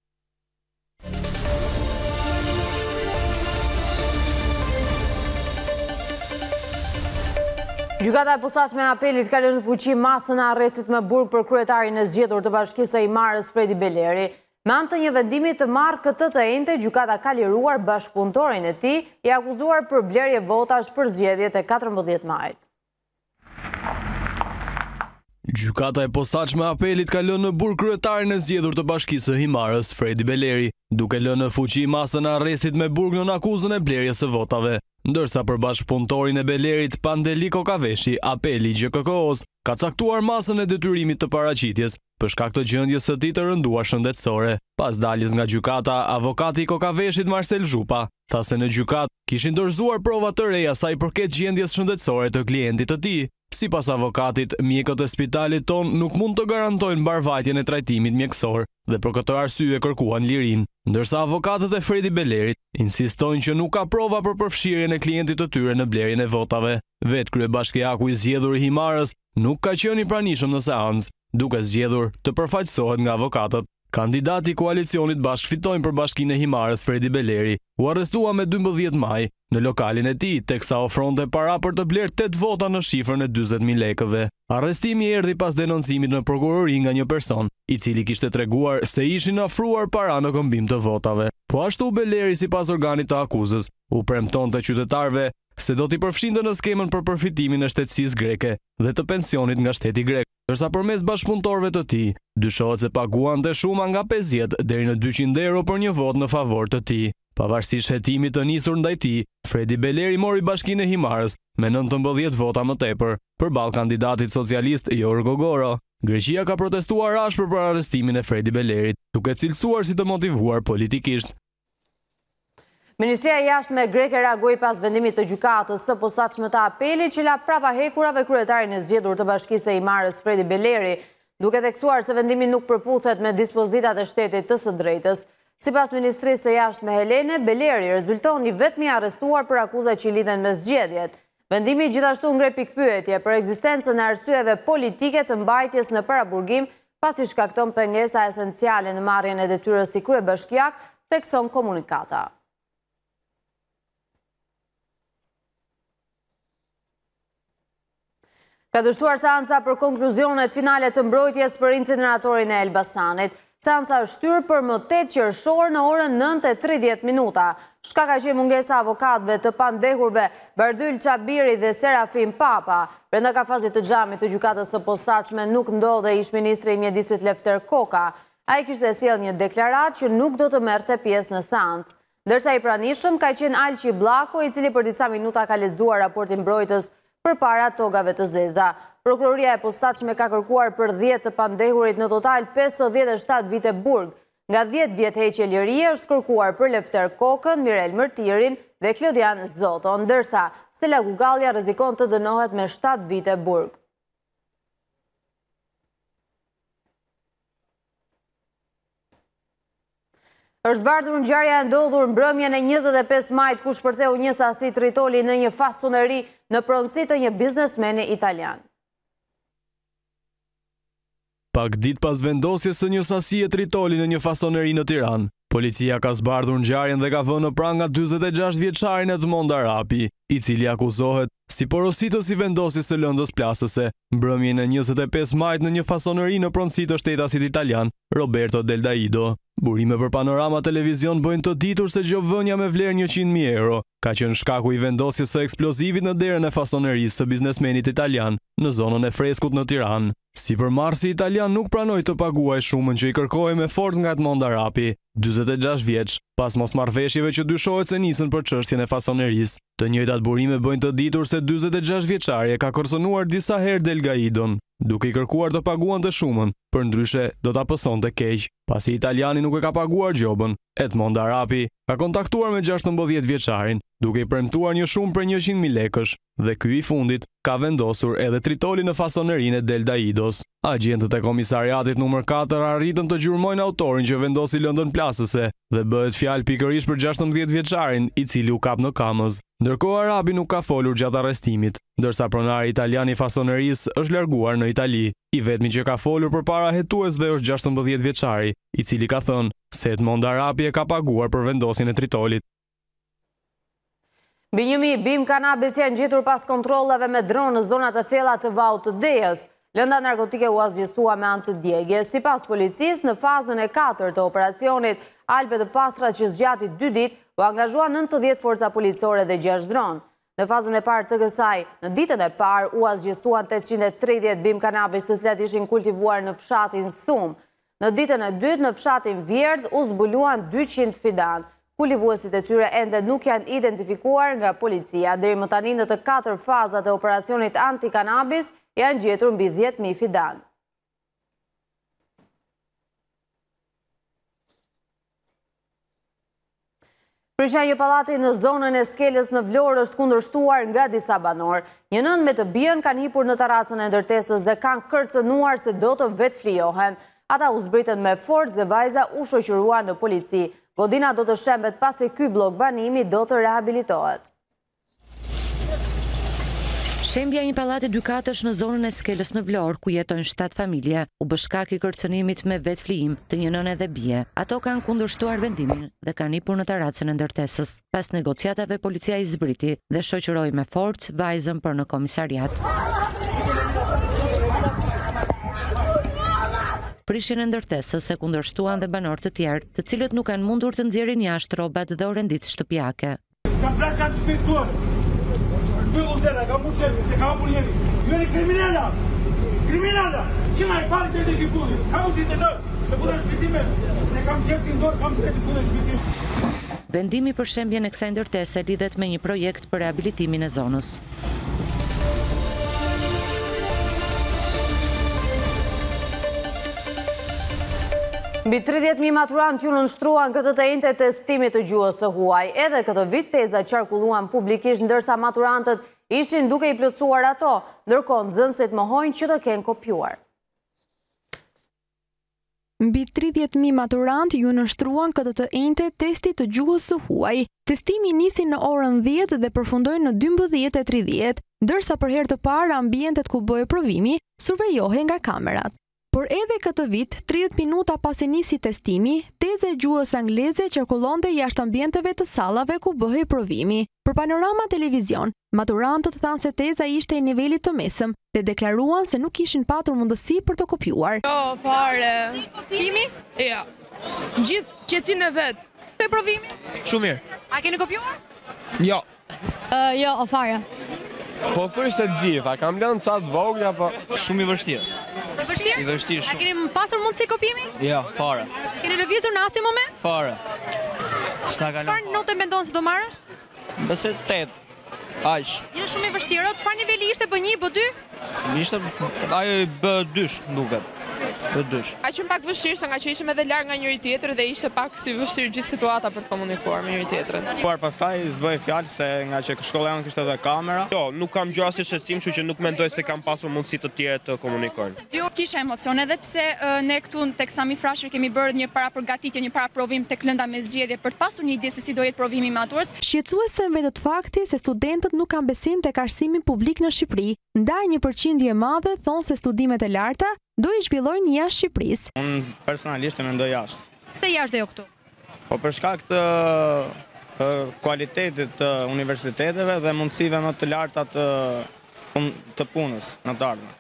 Gjykata e posaçme e apelit ka lënë në fuqi masën e arrestit me burg për kryetarin e zgjedhur të Bashkisë së Imarës Fredi Beleri. Me anë të një vendimi të marrë këtë të enjte, gjykata ka liruar bashkëpunëtorin e tij, i akuzuar për blerje votash për zgjedhjet e katërmbëdhjetë majit. Gjykata e posaçme e apelit ka lënë në burg kryetarin e zgjedhur të Bashkisë së Imarës Fredi Beleri, duke lënë në fuqi masën e arrestit me burg në akuzën e blerjes së votave. Ndërsa për bashkëpunëtorin e Belerit Pandeli Kokaveshi, apeli G K K O-s ka caktuar masën e detyrimit të paraqitjes për shkak të gjendjes së tij të rënduar shëndetësore. Pas daljes nga gjykata, avokati i Kokaveshit Marcel Zhupa tha se në gjykatë kishin dorëzuar prova të reja sa i përket gjendjes shëndetësore të klientit të tij. Sipas avokatit, mjekët e spitalit ton nuk mund të garantojnë mbarvajtjen e trajtimit mjekësor dhe për këtë arsye kërkuan lirinë, ndërsa avokatët e Fredi Belerit insistojnë që nuk ka prova për përfshirjen e klientit të tyre në blerjen e votave. Vetë kryebashkiaku i zgjedhur i Himarës nuk ka qenë i pranishëm në seancë, duke zgjedhur të përfaqësohet nga avokatët. Kandidati i koalicionit Bashkë Fitojmë për Bashkinë e Himarës, Fredi Beleri, u arrestua me dymbëdhjetë maj në lokalin e tij, teksa ofronte para për të blerë tetë vota në shifrën e dyzet mijë lekëve. Arrestimi erdhi pas denoncimit në prokurori nga një person, i cili kishte treguar se ishin afruar para në këmbim të votave. Po ashtu Beleri, sipas organit të akuzës, u premtonte qytetarëve se do t'i përfshinte në skemën për përfitimin e shtetësisë greke dhe të pensionit nga shteti grek, ndërsa përmes bashkëpunëtorëve të tij, dyshohet se paguante shuma nga pesëdhjetë deri në dyqind euro për një votë në favor të tij. Pavarësisht hetimit të nisur ndaj tij, Fredi Beleri mori Bashkinë e Himarës me nëntëmbëdhjetë vota më tepër, përballë kandidatit socialist Jorgo Goro. Greqia ka protestuar ashpër për arrestimin e Fredi Belerit, duke cilësuar si të motivuar politikisht. Ministria e Jashtme greke reagoi pas vendimit të gjykatës së posaçme të apelit që la prapa hekurave kryetarin e zgjedhur të Bashkisë së Himarës Fredi Beleri, duke theksuar se vendimi nuk përputhet me dispozitat e shtetit të së drejtës. Sipas Ministrisë së Jashtme Helene, Beleri rezultoni vetëm i arrestuar për akuzat që lidhen me zgjedhjet. Vendimi gjithashtu ngre pikpyetje për ekzistencën e arsyeve politike të mbajtjes në paraburgim, pasi shkakton pengesa esenciale në marrjen e detyrës si kryebashkiak, thekson komunikata. Ka dështuar seanca për konkluzionet finale të mbrojtjes për incineratorin e Elbasanit. Seanca është shtyr për më tetë qershor në orën nëntë e tridhjetë minuta. Shka ka qenë mungesa avokatëve të pandehurve Bardyl Çabiri dhe Serafim Papa. Brenda kafazit të xhamit të gjykatës së posaçme nuk ndodhe ish ministri i mjedisit Lefter Koka. Ai kishte sjellë një deklaratë që nuk do të merrte pjesë në seancë. Ndërsa i pranishëm ka qenë Alqi Bllako, i cili për disa minuta ka lexuar raportin mbrojtës përpara togave të zeza. Prokuroria e posaçme ka kërkuar për dhjetë të pandehurit në total pesëdhjetë e shtatë vite burg. Nga dhjetë vjet heqje lirie është kërkuar për Lefter Kokën, Mirel Mërtirin dhe Klodian Zoto, ndërsa Stella Gugallia rrezikon të dënohet me shtatë vite burg. Është zbardhur ngjarja e ndodhur mbrëmjen e njëzet e pesë majit ku shpërtheu një sasi tritoli në një fasoneri në pronësi të një biznesmeni italian. Pak ditë pas vendosjes së një sasie tritoli në një fasoneri në Tiranë, policia ka zbardhur ngjarjen dhe ka vënë në pranë nga dyzet e gjashtë vjeçarin Edmond Arapi, i cili akuzohet si porositës i vendosjes së lëndës plasëse, mbrëmjen e njëzet e pesë majit në një fasoneri në pronësi të shtetasit italian Roberto Del Daido. Burime për Panorama Televizion bëjnë të ditur se gjobvënia me vlerë njëqind mijë euro ka qenë shkaku i vendosjes së eksplozivit në derën e fasonerisë së biznesmenit italian në zonën e Freskut në Tiranë. Sipërmarrësi italian nuk pranoi të paguajë shumën që i kërkohej me forcë nga Edmond Arapi, dyzet e gjashtë vjeç, pas mosmarrëveshjeve që dyshohet se nisën për çështjen e fasonerisë. Të njëjtat burime bëjnë të ditur se dyzet e gjashtë vjeçari ka kërcënuar disa herë Del Gaidon, duke i kërkuar të paguante shumën, përndryshe do ta pësonte keq. Pasi italiani nuk e ka paguar gjobën, Edmond Arapi ka kontaktuar me gjashtëmbëdhjetë vjeçarin, duke i premtuar një shumë për njëqind mijë lekësh, dhe ky i fundit ka vendosur edhe tritoli në fasonerinë e Del Daidos. Agjentët e komisariatit numër katër arritën të gjurmojnë autorin që vendosi lëndën plasëse dhe bëhet fjalë pikërisht për gjashtëmbëdhjetë vjeçarin, i cili u kap në Kamëz. Ndërkohë Arabi nuk ka folur gjatë arrestimit, ndërsa pronari italian i fasonerisë është larguar në Itali. I vetmi që ka folur përpara hetuesve është gjashtëmbëdhjetë vjeçari, i cili ka thënë se Edmond Arapi e ka paguar për vendosjen e tritolit. Mbi një mijë bim kanabis janë gjetur pas kontrollave me dronë në zonat e thella të Vaut të Dejës. Lënda narkotike u asgjësua me anë të djegjes. Sipas policisë, në fazën e katërt të operacionit Alpe të Pastrat që zgjati dy ditë, u angazhua nëntëdhjetë forca policore dhe gjashtë dronë. Në fazën e parë të kësaj, në ditën e parë u asgjësuan tetëqind e tridhjetë bim kanabis të cilat ishin kultivuar në fshatin Sum. Në ditën e dytë në fshatin Vjerdh u zbuluan dyqind fidan. Kultivuesit e tyre ende nuk janë identifikuar nga policia. Deri më tani në të katër fazat e operacionit anti-kanabis janë gjetur mbi dhjetë mijë fidan. Prishja një pallati në zonën e Skelës në Vlorë është kundërshtuar nga disa banor. Një nën me të bijën kanë hipur në terracën e ndërtesës dhe kanë kërcënuar se do të vetë flijohen. Ata u zbritën me forcë dhe vajza u shoqëruan në polici. Godina do të shembet pasi ky blok banimi do të rehabilitohet. Shembja një pallati dy katësh në zonën e Skelës në Vlorë, ku jetojnë shtatë familje, u bë shkak i kërcënimit me vetë flijim të një nëne dhe bie. Ato kanë kundërshtuar vendimin dhe kanë hipur në terracën e ndërtesës. Pas negociatave, policia i zbriti dhe shoqëroi me forcë vajzën për në komisariat. Prishjen e ndërtesës e kundërshtuan dhe banorë të tjerë, të cilët nuk kanë mundur të nxjerrin jashtë rrobat dhe orendit shtëpiake. Bëllë ka mu qesi, se ka mu jemi. Ju e kriminella! Kriminella! Që nga i pari të edhe kipulli? Ka mu qitë të nërë, të punë në shpitime, se kam qesi ndorë, kam të edhe punë në shpitime. Vendimi për shembjen e kësaj ndërtese lidhet me një projekt për rehabilitimin e zonës. Mbi tridhjetë mijë maturant ju nënshtruan këtë të njëjtë testimit të gjuhës së huaj. Edhe këtë vit teza qarkulluan publikisht, ndërsa maturantët ishin duke i plotësuar ato, ndërkohë nxënësit mohojnë që të kenë kopjuar. Mbi tridhjetë mijë maturant ju nënshtruan këtë të njëjtë testit të gjuhës së huaj. Testimi nisi në orën dhjetë dhe përfundoi në dymbëdhjetë e tridhjetë, ndërsa për herë të parë ambientet ku bëhej provimi survejohen nga kamerat. Por edhe këtë vit, tridhjetë minuta pasi nisi testimi, teza e gjuhës angleze qarkullonte jashtë ambienteve të sallave ku bëhej provimi. Për Panorama Televizion, maturantët thanë se teza ishte i nivelit të mesëm dhe deklaruan se nuk kishin patur mundësi për të kopjuar. Jo, fare. Kopimi? Jo. Gjithë qetësinë e vet. Te provimi? Shumë mirë. A keni kopjuar? Jo. Uh, jo, o fare. Po thuj se gjitha, kam lënë sa të vogla, po shumë i vështirë. Vështirë? I vështirë shumë. A keni pasur mundësi kopimi? Jo, fare. Keni lëvizur në asnjë moment? Fare. Çfarë note mendon se do marrësh? Besoj tetë. Aq. Ishte shumë i vështirë. Çfarë niveli ishte B një, B dy? Ishte ajo B dy, duket. B dy. Aq që pak vështirë, sa nga që ishim edhe larg nga njëri tjetri dhe ishte pak si vështirë gjithë situata për të komunikuar me njëri tjetrin. Por pastaj s'bëj fjalë se nga që shkolla jonë kishte edhe kamera. Jo, nuk kam gjë as shqetësim, kështu që nuk mendoj se kam pasur mundësi të tjera të komunikojnë. Jo, kisha emocione edhe pse ne këtu tek Sami Frashër kemi bërë një parapërgatitje, një paraprovim tek lënda me zgjedhje për të pasur një ide se si do jetë provimi maturës. Shqetësuese mbetet fakti se studentët nuk kanë besim tek arsimi publik në Shqipëri, ndaj një përqindje e madhe thonë se studimet e larta do i zhvillojnë jashtë Shqipërisë. Unë personalisht e mendoj jashtë. Pse jashtë dhe jo këtu? Po për shkak të kualitetit të universiteteve dhe mundësive më të larta të, të punës në të ardhmen.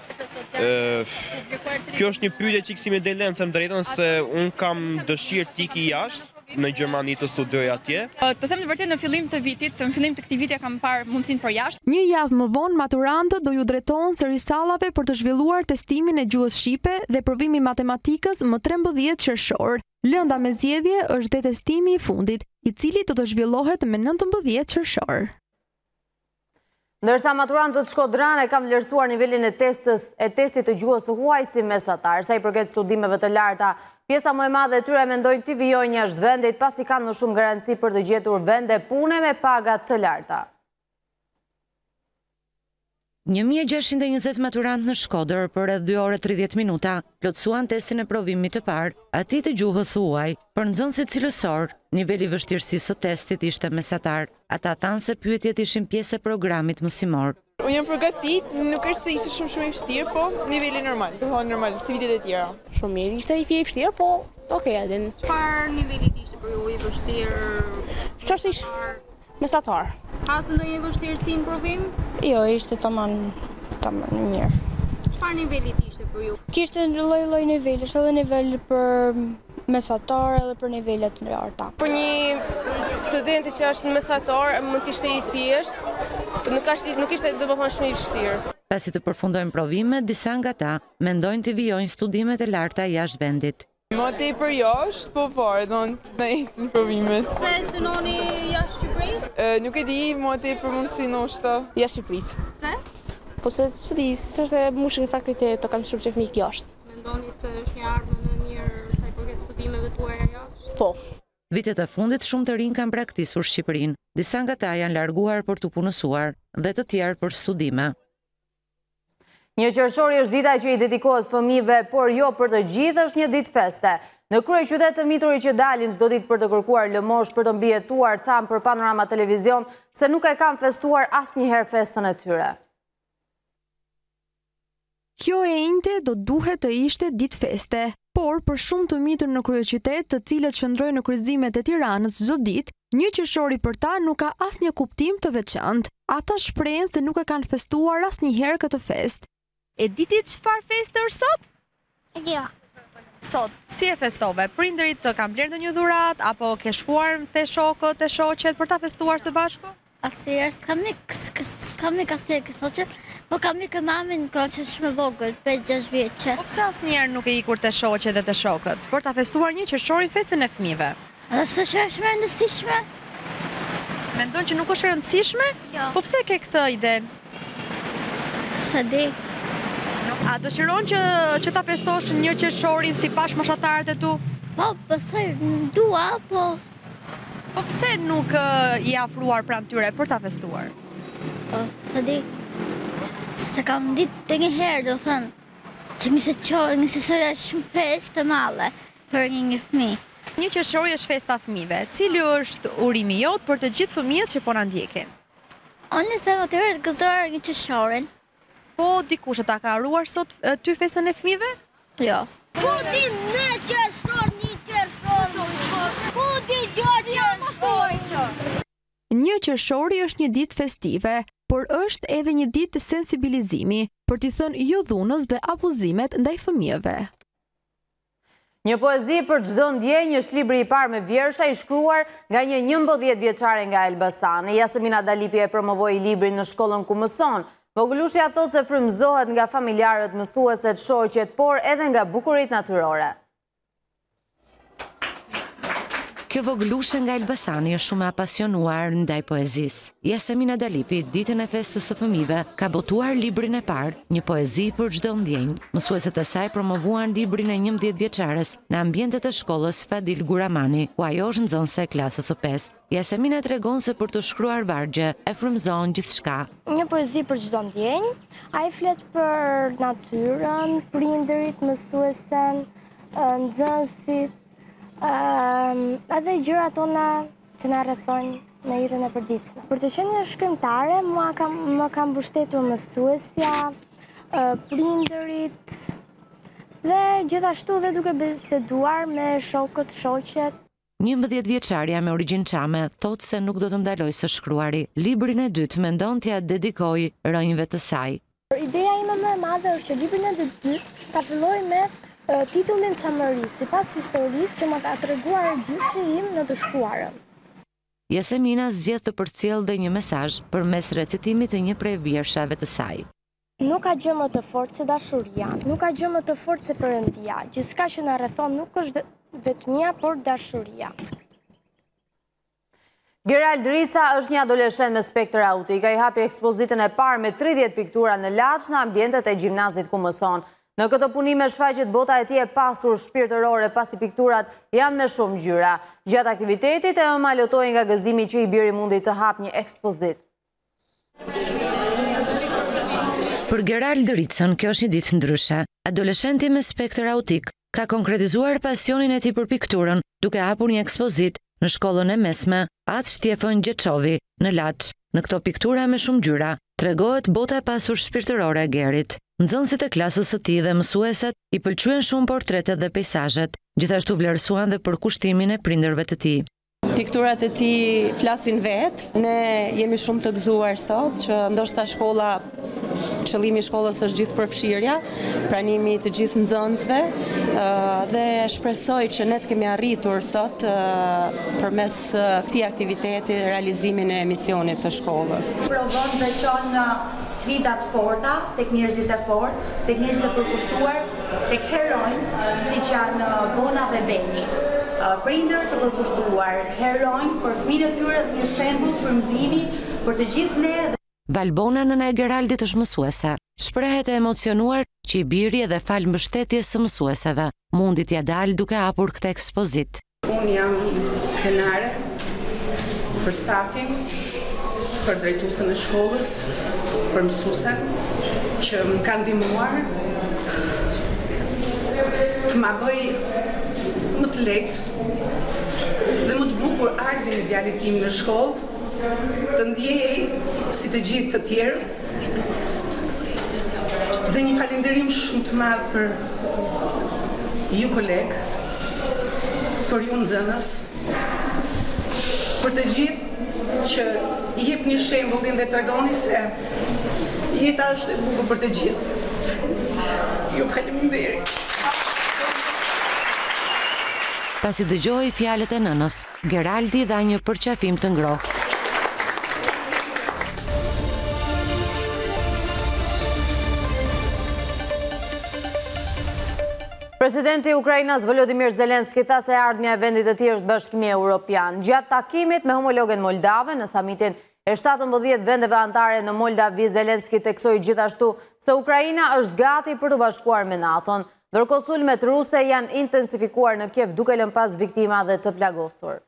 Kjo është një pyetje që kësimi dilemë, them drejtën, se unë kam dëshirë t'iki jashtë në Gjermani të studioj atje. Të them të vërtet, në fillim të vitit, në fillim të këtij viti kam parë mundësinë për jashtë. Një javë më vonë maturantët do ju drejtohen sërish sallave për të zhvilluar testimin e gjuhës shqipe dhe provimi matematikës më trembëdhjetë qershor. Lënda me zgjedhje është dhe testimi i fundit, i cili do të zhvillohet me nëntëmbëdhjetë qershor. Ndërsa maturantët shkodrane kanë vlerësuar nivelin e testës e testit të gjuhës së huaj si mesatar, sa i përket studimeve të larta, pjesa më e madhe e tyre mendojnë të vijojnë jashtë vendit pasi kanë më shumë garanci për të gjetur vende pune me paga të larta. një mijë e gjashtëqind e njëzet maturant në Shkodër për rreth dy orë e tridhjetë minuta plotësuan testin e provimit të parë, atij të gjuhës së huaj. Për nxënësit cilësor, niveli vështirësisë së testit ishte mesatar. Ata thanë se pyetjet ishin pjesë e programit mësimor. Unë jam përgatit, nuk është se ishte shumë shumë i vështirë, po niveli normal, përhon normal, si vitet e tjera. Shumë mirë, ishte i fje i vështirë, po okay, edhin. Çfarë niveli ishte për ju i vështirë? Çfarë ishte? Mesatar. Pasë ndonjë vështirësi në provim? Jo, ishte tamam, tamam mirë. Çfarë niveli ishte për ju? Kishte lloj-lloj nivelesh, edhe nivel për mesatar edhe për nivelet në larta. Për një studenti që është mesatar, mund të ishte i thjeshtë, nuk është nuk ishte domethënë shumë i vështirë. Pasi të përfundojnë provimet, disa nga ta mendojnë të vijojnë studimet e larta jashtë vendit. Më tepër jashtë, po fare, do të ecin provimet. Se synoni jashtë Shqipërisë? Nuk e di, më tepër mundsi ndoshta jashtë Shqipërisë. Se? Po se se di, s'është mushën e fakultetit, të kam shumë çefnik jashtë. Mendoni se është një ardhmë më mirë sa i përket studimeve tuaja jashtë? Po. Vitet e fundit shumë të rinj kanë praktikisur Shqipërinë. Disa nga ta janë larguar për të punësuar dhe të tjerë për studime. Një qershori është dita që i dedikohet fëmijëve, por jo për të gjithë është një ditë feste. Në kryeqytet të mituri që dalin çdo ditë për të kërkuar lëmosh për të mbijetuar, thanë për Panorama Televizion se nuk e kanë festuar asnjëherë festën e tyre. Kjo e njëjte do duhet të ishte ditë feste, por për shumë të mitur në kryeqytet, të cilët shndrojnë në kryqëzimet e Tiranës çdo ditë, një qershori për ta nuk ka asnjë kuptim të veçantë. Ata shprehen se nuk e kanë festuar asnjëherë këtë festë. E diti çfarë feste është sot? Jo. Sot, si e festove? Prindërit të kanë blerë ndonjë dhuratë apo ke shkuar te shokët, te shoqet për ta festuar së bashku? Asnjëherë kam mik, kam mik asnjëherë ke shoqet, po kam mik mamin kur që është më vogël, pesë gjashtë vjeçë. Po pse asnjëherë nuk e ikur te shoqet dhe te shokët për ta festuar një qershori festën e fëmijëve? A s'është shumë e rëndësishme? Mendon që nuk është e rëndësishme? Jo. Po pse ke këtë ide? Sa di. A dëshiron që që ta festosh një qershorin si bashkëmoshatarët e tu? Po, pastaj dua, po Po pse nuk uh, i afruar pranë tyre për ta festuar? Po, sa di. Se kam ditë të një herë, do thënë, që mi se qojë, një se sërë shumë festë të male për një një fëmijë. Një qershori është festa fëmijëve. Cili është urimi jot për të gjithë fëmijët që po na ndjekin? Unë them atyre të gëzojnë një qershorin. Po dikush e ta ka haruar sot ty festën e fëmijëve? Jo. Po di në qershor, një qershor. Po di gjo qershor. Një qershori është një ditë festive, por është edhe një ditë të sensibilizimi për t'i thënë jo dhunës dhe abuzimet ndaj fëmijëve. Një poezi për çdo ndjenjë është libri i parë me vjersha i shkruar nga një njëmbëdhjetë vjeçare nga Elbasani. Jasemina Dalipi e promovoi librin në shkollën ku mëson. Vogëlushja thotë se frymëzohet nga familjarët, mësueset, shoqet, por edhe nga bukuritë natyrore. Kjo vogëlushe nga Elbasani është shumë e apasionuar ndaj poezisë. Jasemina Dalipi, ditën e festës së fëmijëve, ka botuar librin e parë, një poezi për çdo ndjenjë. Mësueset e saj promovuan librin e njëmbëdhjetë vjeçares në ambientet e shkollës Fadil Guramani, ku ajo është nxënëse e klasës së pestë. Jasemina tregon se për të shkruar vargje e frymëzon gjithçka. Një poezi për çdo ndjenjë, ai flet për natyrën, prindërit, mësuesen, nxënësit, Uh, edhe gjërat tona që na rrethojnë në jetën e përditshme. Për të qenë një shkrimtare, mua kam, më kam mbështetur mësuesja, uh, prindërit dhe gjithashtu dhe duke biseduar me shokët, shoqet. njëmbëdhjetë vjeçaria me origjinë çame thotë se nuk do të ndalojë së shkruari. Librin e dytë mendon t'ia dedikojë rrënjëve të saj. Ideja ime më e madhe është që librin e dytë ta filloj me titullin Çamëri, sipas historisë që më ka treguar gjyshi im në të shkuarën. Jasemina zgjedh të përcjellë dhe një mesazh përmes recitimit të një prej vjershave të saj. Nuk ka gjë më të fortë se dashuria, nuk ka gjë më të fortë se Perëndia. Gjithçka që na rrethon nuk është vetmia, por dashuria. Gerald Rica është një adoleshent me spektër autik. Ai hapi ekspozitën e parë me tridhjetë piktura në laç në ambientet e gjimnazit ku mëson. Në këtë punime shfaqet bota e tij e pasur shpirtërore pasi pikturat janë me shumë ngjyra. Gjatë aktivitetit e ëma lotoi nga gëzimi që i biri mundi të hap një ekspozitë. Për Gerald Ricën, kjo është një ditë ndryshe. Adoleshenti me spektër autik ka konkretizuar pasionin e tij për pikturën duke hapur një ekspozitë në shkollën e mesme Atë Shtjefën Gjeçovi në Laç. Në këto piktura me shumë ngjyra tregohet bota e pasur shpirtërore e Gerit. Nxënësit e klasës së tij dhe mësueset i pëlqyen shumë portretet dhe peizazhet, gjithashtu vlerësuan dhe përkushtimin e prindërve të tij. Pikturat e tij flasin vetë. Ne jemi shumë të gëzuar sot që ndoshta shkolla, qëllimi i shkollës është gjithë përfshirja, pranimi i të gjithë nxënësve dhe shpresoj që ne të kemi arritur sot përmes këtij aktiviteti realizimin e misionit të shkollës. Provon dhe çon sfidat forta tek njerëzit e fortë, tek njerëzit e përkushtuar, tek heronjt, siç janë Bona dhe Beni. Prindër të përkushtuar, heronj për fëmijët e tyre dhe një shembull frymëzimi për të gjithë ne. Valbona, nëna e Geraldit, është mësuese. Shprehet e emocionuar që i biri edhe fal mbështetjes së mësueseve mundi t'ia dalë duke hapur këtë ekspozitë. Unë jam krenare për stafin, për drejtuesën e shkollës, për mësuesen që më kanë ndihmuar të ma bëj më të lehtë dhe më të bukur ardhin e djalit tim në shkollë, të ndjej si të gjithë të tjerë Dhe një falenderim shumë të madh për ju kolegë, për ju nxënës, për të gjithë që i jep një shembullin dhe tregoni se jeta është e bukur për të gjithë. Ju faleminderit. Pasi dëgjoi fjalët e nënës, Geraldi dha një përqafim të ngrohtë. Presidenti i Ukrainës Volodymyr Zelenski tha se ardhmja e vendit të tij është Bashkimi Evropian. Gjatë takimit me homologen moldave në samitin e shtatëmbëdhjetë vendeve anëtare në Moldavi, Zelenski theksoi gjithashtu se Ukraina është gati për të bashkuar me NATO-n, ndërkohë sulmet ruse janë intensifikuar në Kiev duke lënë pas viktima dhe të plagosur.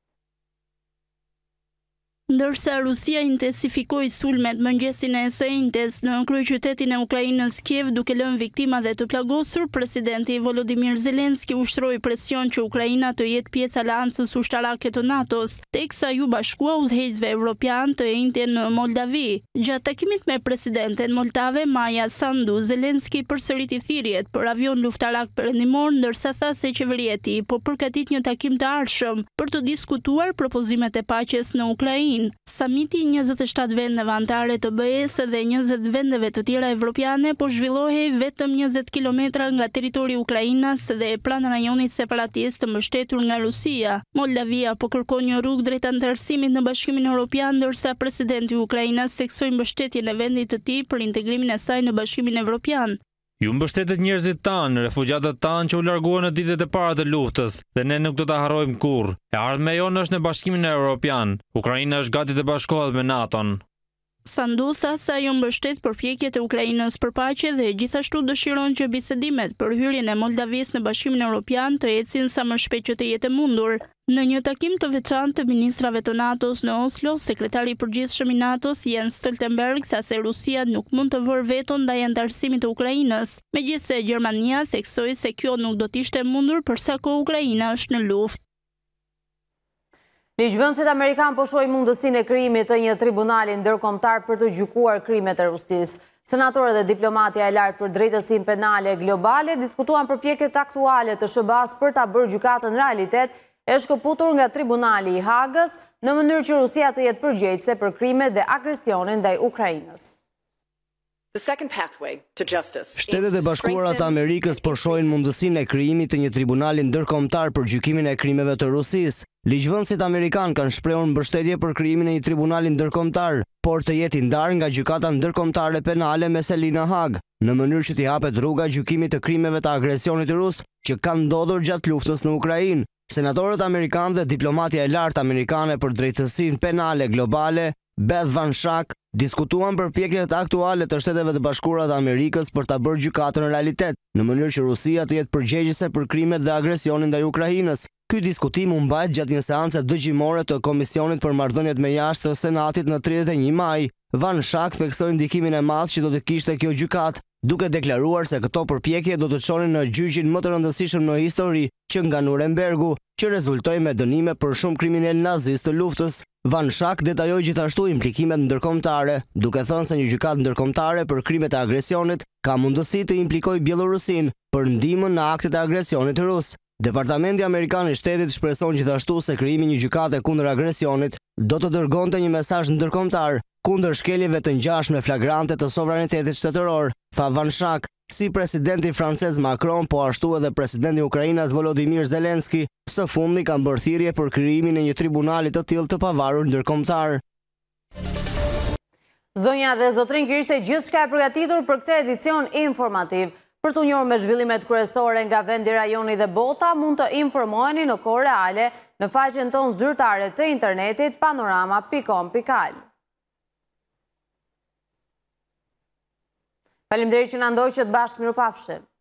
Ndërsa Rusia intensifikoi sulmet mëngjesin e së njëjtës në kryeqytetin e Ukrainës Kiev duke lënë viktima dhe të plagosur, presidenti Volodymyr Zelenski ushtroi presion që Ukraina të jetë pjesë aleancës ushtarake të NATO-s, teksa ju bashkua udhëheqësve evropian të njëjtën në Moldavi. Gjatë takimit me presidenten moldave Maja Sandu, Zelenski përsëriti thirrjet për avion luftarak perëndimor, ndërsa tha se qeveria e tij po përgatit një takim të ardhshëm për të diskutuar propozimet e paqes në Ukrainë. Samiti njëzet e shtatë vendeve anëtare të B E-s dhe njëzet vendeve të tjera evropiane po zhvillohej vetëm njëzet kilometra nga territori i Ukrainës dhe pranë rajonit separatist të mbështetur nga Rusia. Moldavia po kërkon një rrugë drejt anëtarësimit në Bashkimin Evropian, ndërsa presidenti i Ukrainës theksoi mbështetjen e vendit të tij për integrimin e saj në Bashkimin Evropian. Ju mbështetet njerëzit tanë, refugjatët tanë që u larguan në ditët e para të luftës, dhe ne nuk do ta harrojmë kurrë. E ardhmja jonë është në Bashkimin Evropian. Ukraina është gati të bashkohet me NATO-n. Sandu tha se ajo mbështet përpjekjet e Ukrainës për paqe dhe gjithashtu dëshiron që bisedimet për hyrjen e Moldavisë në Bashkimin Evropian të ecin sa më shpejt që të jetë e mundur. Në një takim të veçantë të ministrave të NATO-s në Oslo, sekretari i përgjithshëm i NATO-s Jens Stoltenberg tha se Rusia nuk mund të vërë veton ndaj anëtarësimit të Ukrainës, megjithse Gjermania theksoi se kjo nuk do të ishte e mundur për sa kohë Ukraina është në luftë. Ligjvënësit amerikan po shohin mundësinë e krijimit të një tribunali ndërkombëtar për të gjykuar krimet e Rusisë. Senatorët dhe diplomatja e lartë për drejtësinë penale globale diskutuan përpjekjet aktuale të S B A-s për ta bërë gjykatën realitet e shkëputur nga Tribunali i Hagës në mënyrë që Rusia të jetë përgjegjëse për krimet dhe agresionin ndaj Ukrainës. Shtetet e Bashkuara të Amerikës po shohin mundësinë e krijimit të një tribunali ndërkombëtar për gjykimin e krimeve të Rusisë. Ligjvënësit amerikan kanë shprehur mbështetje për krijimin e një tribunali ndërkombëtar, por të jetë i ndarë nga gjykata ndërkombëtare penale me seli në Hag, në mënyrë që t'i hapet rruga gjykimit të krimeve të agresionit rus që kanë ndodhur gjatë luftës në Ukrainë. Senatorët amerikanë dhe diplomatja e lartë amerikane për drejtësinë penale globale, Beth Van Schaak, diskutuan përpjekjet aktuale të Shteteve të Bashkuara të Amerikës për ta bërë gjykatën realitet, në mënyrë që Rusia të jetë përgjegjëse për krimet dhe agresionin ndaj Ukrainës. Ky diskutim u mbajt gjatë një seance dëgjimore të Komisionit për Marrëdhëniet me Jashtë të Senatit në tridhjetë e një maj. Van Schaak theksoi ndikimin e madh që do të kishte kjo gjykatë, duke deklaruar se këto përpjekje do të çonin në gjyqin më të rëndësishëm në histori, që nga Nurembergu, që rezultoi me dënime për shumë kriminal nazist të luftës. Van Schaak detajoi gjithashtu implikimet ndërkombëtare, duke thënë se një gjykatë ndërkombëtare për krimet e agresionit ka mundësi të implikojë Bielorusinë për ndihmën në aktet e agresionit rus. Departamenti Amerikan i Shtetit shpreson gjithashtu se krijimi i një gjykate kundër agresionit do të dërgonte një mesazh ndërkombëtar kundër shkeljeve të ngjashme flagrante të sovranitetit shtetëror, tha Van Schaak. Si presidenti francez Macron, po ashtu edhe presidenti i Ukrainës Volodymyr Zelenski, së fundmi kanë bërë thirrje për krijimin e një tribunali të tillë të pavarur ndërkombëtar. Zonja dhe zotrin, kjo ishte gjithçka e përgatitur për këtë edicion informativ. Për të njohur me zhvillimet kryesore nga vendi, rajoni dhe bota, mund të informoheni në kohë reale në faqen tonë zyrtare të internetit panorama pikë com pikë al. Faleminderit që na ndoqët bashkë, mirupafshim.